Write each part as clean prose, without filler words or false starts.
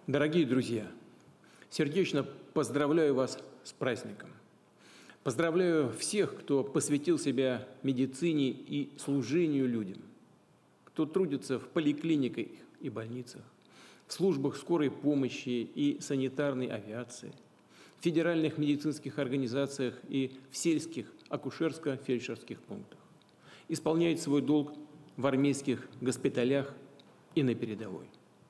Дорогие друзья, сердечно поздравляю вас с праздником. Поздравляю всех, кто посвятил себя медицине и служению людям, кто трудится в поликлиниках и больницах, в службах скорой помощи и санитарной авиации, в федеральных медицинских организациях и в сельских акушерско-фельдшерских пунктах, исполняет свой долг в армейских госпиталях и на передовой.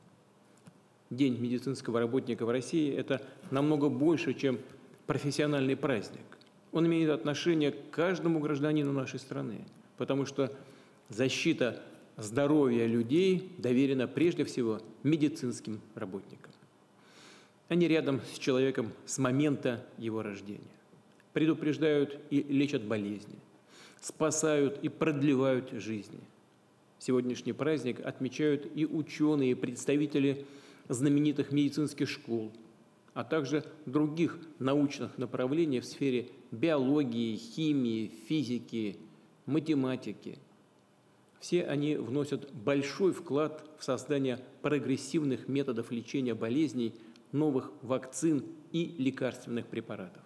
День медицинского работника в России – это намного больше, чем профессиональный праздник. Он имеет отношение к каждому гражданину нашей страны, потому что защита здоровья людей доверена прежде всего медицинским работникам. Они рядом с человеком с момента его рождения, предупреждают и лечат болезни, спасают и продлевают жизни. Сегодняшний праздник отмечают и ученые, и представители знаменитых медицинских школ, а также других научных направлений в сфере биологии, химии, физики, математики. Все они вносят большой вклад в создание прогрессивных методов лечения болезней, новых вакцин и лекарственных препаратов.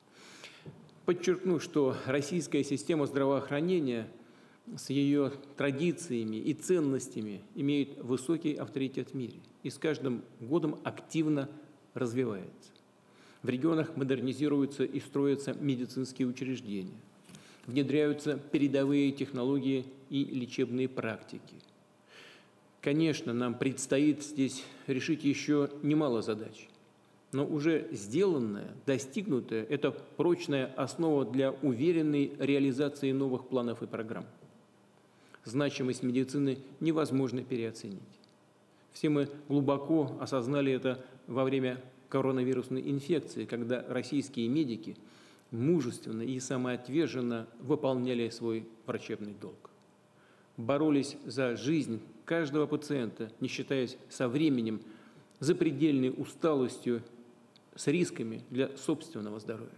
Подчеркну, что российская система здравоохранения с ее традициями и ценностями имеет высокий авторитет в мире и с каждым годом активно развивается. В регионах модернизируются и строятся медицинские учреждения, внедряются передовые технологии и лечебные практики. Конечно, нам предстоит здесь решить еще немало задач, но уже сделанное, достигнутое – это прочная основа для уверенной реализации новых планов и программ. Значимость медицины невозможно переоценить. Все мы глубоко осознали это во время коронавирусной инфекции, когда российские медики мужественно и самоотверженно выполняли свой врачебный долг. Боролись за жизнь каждого пациента, не считаясь со временем, запредельной усталостью, с рисками для собственного здоровья.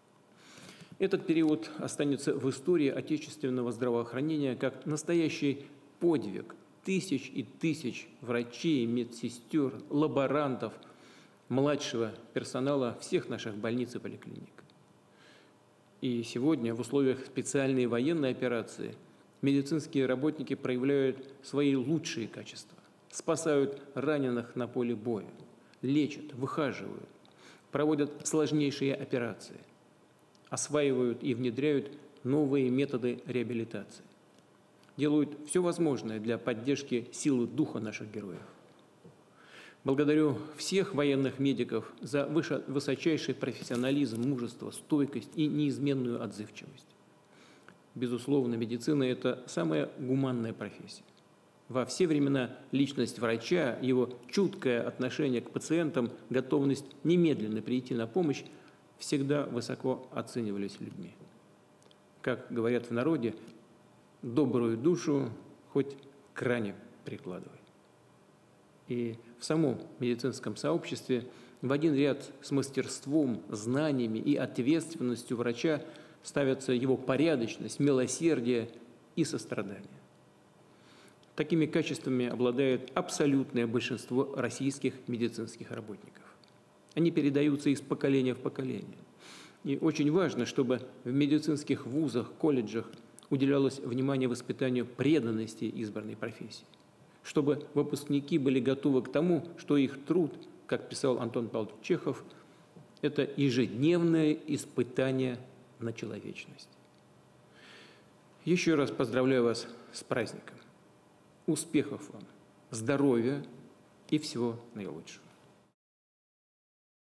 Этот период останется в истории отечественного здравоохранения как настоящий подвиг тысяч и тысяч врачей, медсестер, лаборантов, младшего персонала всех наших больниц и поликлиник. И сегодня в условиях специальной военной операции медицинские работники проявляют свои лучшие качества, спасают раненых на поле боя, лечат, выхаживают, проводят сложнейшие операции, осваивают и внедряют новые методы реабилитации, делают все возможное для поддержки силы духа наших героев. Благодарю всех военных медиков за высочайший профессионализм, мужество, стойкость и неизменную отзывчивость. Безусловно, медицина – это самая гуманная профессия. Во все времена личность врача, его чуткое отношение к пациентам, готовность немедленно прийти на помощь всегда высоко оценивались людьми. Как говорят в народе, добрую душу хоть к ране прикладывай. И в самом медицинском сообществе в один ряд с мастерством, знаниями и ответственностью врача ставятся его порядочность, милосердие и сострадание. Такими качествами обладает абсолютное большинство российских медицинских работников. Они передаются из поколения в поколение. И очень важно, чтобы в медицинских вузах, колледжах уделялось внимание воспитанию преданности избранной профессии, чтобы выпускники были готовы к тому, что их труд, как писал Антон Павлович Чехов, это ежедневное испытание на человечность. Еще раз поздравляю вас с праздником. Успехов вам, здоровья и всего наилучшего.